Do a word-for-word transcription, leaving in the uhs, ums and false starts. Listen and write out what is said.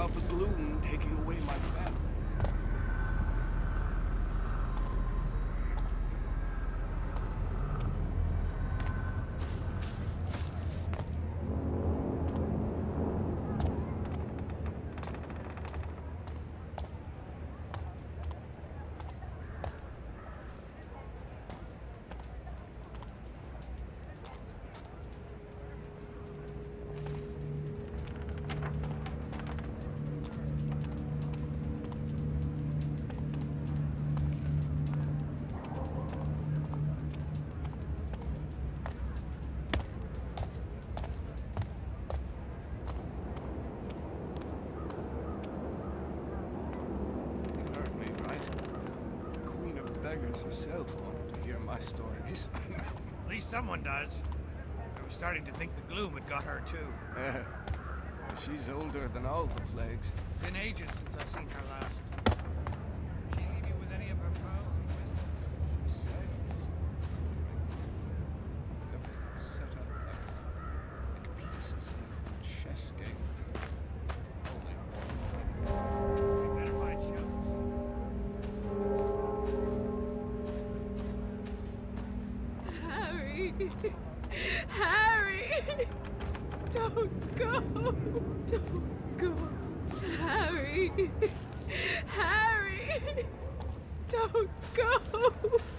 about the gloom taking away my family. Herself wanted to hear my stories. At least someone does. I was starting to think the gloom had got her too. Uh, she's older than all the plagues. Been ages since I've seen her last. She leave you with any of her pearls and wisdom? She said. Everything's set up like, like pieces in a chess game. Only one. We better find shelters. Harry! Don't go! Don't go! Harry! Harry! Don't go!